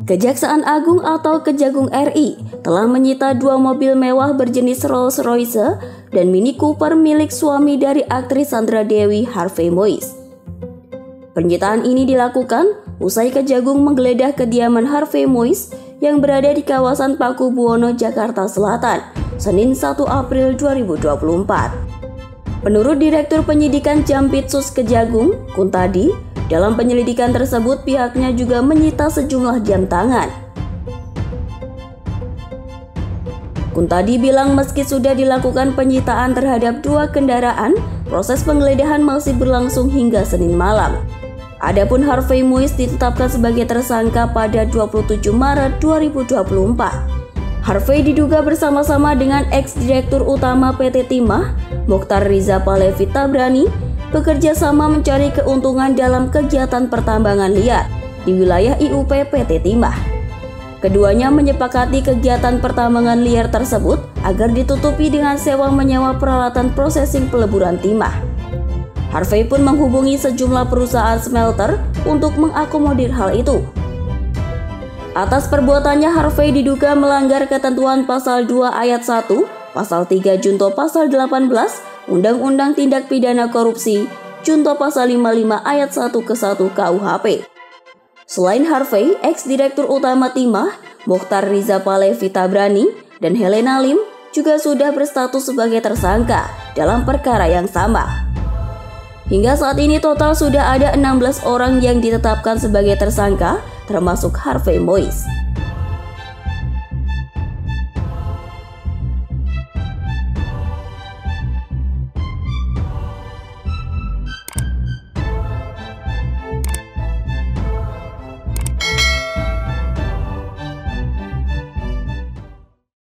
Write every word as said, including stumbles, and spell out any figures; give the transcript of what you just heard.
Kejaksaan Agung atau Kejagung R I telah menyita dua mobil mewah berjenis Rolls-Royce dan Mini Cooper milik suami dari aktris Sandra Dewi, Harvey Moise. Penyitaan ini dilakukan usai Kejagung menggeledah kediaman Harvey Moise yang berada di kawasan Pakubuwono, Jakarta Selatan, Senin satu April dua ribu dua puluh empat. Menurut Direktur Penyidikan Jampitsus Kejagung, Kuntadi, dalam penyelidikan tersebut pihaknya juga menyita sejumlah jam tangan. Kuntadi bilang meski sudah dilakukan penyitaan terhadap dua kendaraan, proses penggeledahan masih berlangsung hingga Senin malam. Adapun Harvey Moise ditetapkan sebagai tersangka pada dua puluh tujuh Maret dua ribu dua puluh empat. Harvey diduga bersama-sama dengan ex-direktur utama P T Timah, Mokhtar Riza Palevi Tabrani, bekerja sama mencari keuntungan dalam kegiatan pertambangan liar di wilayah I U P P T Timah. Keduanya menyepakati kegiatan pertambangan liar tersebut agar ditutupi dengan sewa menyewa peralatan prosesing peleburan timah. Harvey pun menghubungi sejumlah perusahaan smelter untuk mengakomodir hal itu. Atas perbuatannya, Harvey diduga melanggar ketentuan pasal dua ayat satu, pasal tiga junto pasal delapan belas, Undang-Undang Tindak Pidana Korupsi, junto pasal lima puluh lima ayat satu ke satu K U H P. Selain Harvey, ex-direktur utama Timah, Mokhtar Riza Palevi Tabrani, dan Helena Lim juga sudah berstatus sebagai tersangka dalam perkara yang sama. Hingga saat ini total sudah ada enam belas orang yang ditetapkan sebagai tersangka, termasuk Harvey Moise.